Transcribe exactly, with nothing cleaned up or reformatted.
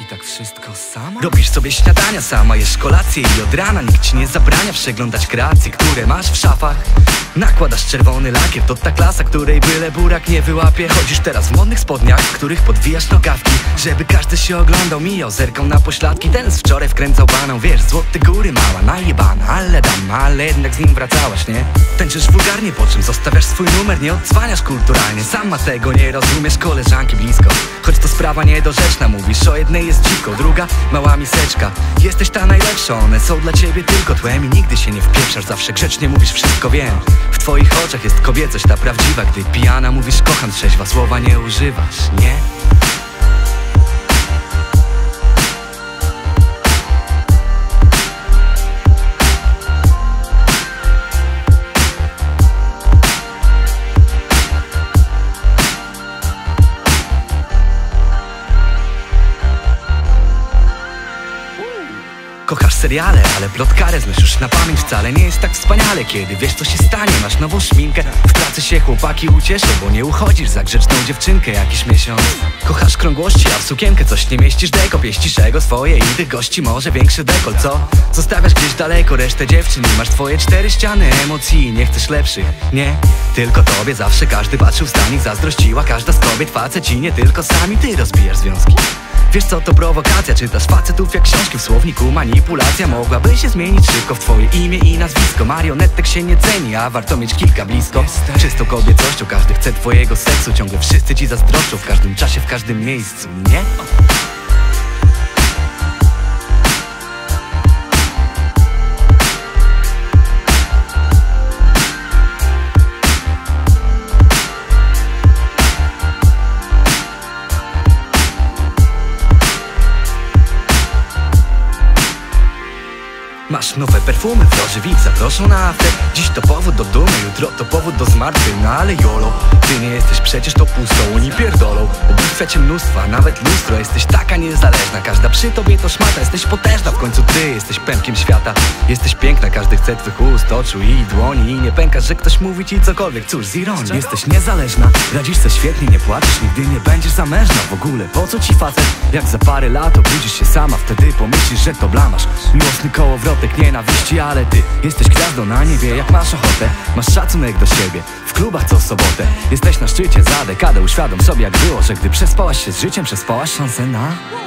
tak wszystko sama? Robisz sobie śniadania sama, jesz kolację i od rana nikt ci nie zabrania przeglądać kreacje, które masz w szafach. Nakładasz czerwony lakier, to ta klasa, której byle burak nie wyłapie. Chodzisz teraz w modnych spodniach, w których podwijasz nogawki, żeby każdy się oglądał, mijał, zerkał na pośladki. Ten z wczoraj wkręcał baną, wiesz, złote góry mała, najebana, ale dam, ale jednak z nim wracałaś, nie? Tańczysz wulgarnie, po czym zostawiasz swój numer, nie odzwaniasz kulturalnie. Sama tego nie rozumiesz, koleżanki blisko, choć to sprawa niedorzeczna. Mówisz o jednej jest dziwką, druga mała miseczka. Jesteś ta najlepsza, one są dla ciebie tylko tłem i nigdy się nie wpieprzasz, zawsze grzecznie mówisz wszystko wiem. W twoich oczach jest kobiecość ta prawdziwa, gdy pijana mówisz kocham, trzeźwa słowa nie używasz, nie? Kochasz seriale, ale plotkarę znasz już na pamięć. Wcale nie jest tak wspaniale, kiedy wiesz co się stanie. Masz nową szminkę, w pracy się chłopaki ucieszą, bo nie uchodzisz za grzeczną dziewczynkę jakiś miesiąc. Kochasz krągłości, a w sukienkę coś nie mieścisz deko. Pieścisz ego swoje i tych gości może większy dekol, co? Zostawiasz gdzieś daleko resztę dziewczyn i masz twoje cztery ściany emocji i nie chcesz lepszych, nie? Tylko tobie zawsze każdy patrzył z nich, zazdrościła każda z kobiet. Faceci nie tylko sami, ty rozbijasz związki. Wiesz co to prowokacja, czytasz facetów jak książki w słowniku. Manipulacja mogłaby się zmienić szybko w twoje imię i nazwisko. Marionetek się nie ceni, a warto mieć kilka blisko. Czystą kobiecością każdy chce twojego seksu. Ciągle wszyscy ci zazdroszczą, w każdym czasie, w każdym miejscu, nie? Masz nowe perfumy, wroży widz zaproszą na after. Dziś to powód do dumy, jutro to powód do zmartwień. No ale jolo, ty nie jesteś przecież to pustą, oni pierdolą. Bóstwiacie mnóstwa, nawet lustro. Jesteś taka niezależna, każda przy tobie to szmata. Jesteś potężna, w końcu ty jesteś pępkiem świata. Jesteś piękna, każdy chce twych ust, oczu i dłoni. I nie pękasz, że ktoś mówi ci cokolwiek, cóż z ironii. Jesteś niezależna, radzisz se świetnie, nie płaczesz, nigdy nie będziesz zamężna. W ogóle po co ci facet, jak za parę lat obudzisz się sama. Wtedy pomyślisz, że to blamasz, miłosny kołowrotek nienawiści. Ale ty jesteś gwiazdą na niebie, jak masz ochotę. Masz szacunek do siebie, w klubach co sobotę. Jesteś na szczycie za dekadę, uświadom sobie jak było, że gdy przespałaś się z życiem, przespałaś szansę na...